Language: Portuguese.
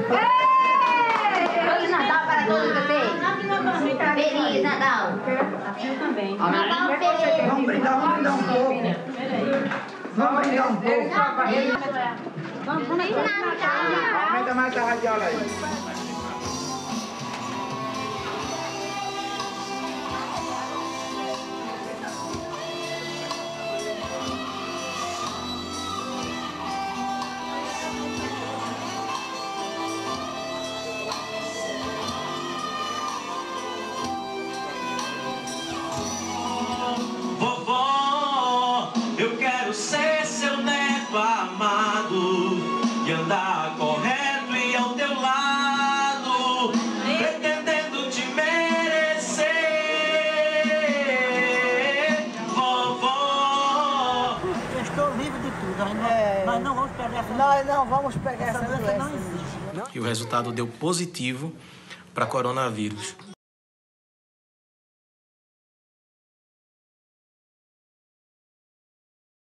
Feliz Natal para todos vocês. Feliz Natal. Natal feliz. Vamos brindar um pouco. Vamos brindar um pouco. Feliz Natal. Aumenta mais a radiola aí. Vovó, eu quero ser seu neto amado e andar correto e ao teu lado, pretendendo te merecer, vovó. Eu estou livre de tudo, nós não vamos pegar essa. Nós não vamos pegar essa doença. Não existe. E o resultado deu positivo para coronavírus.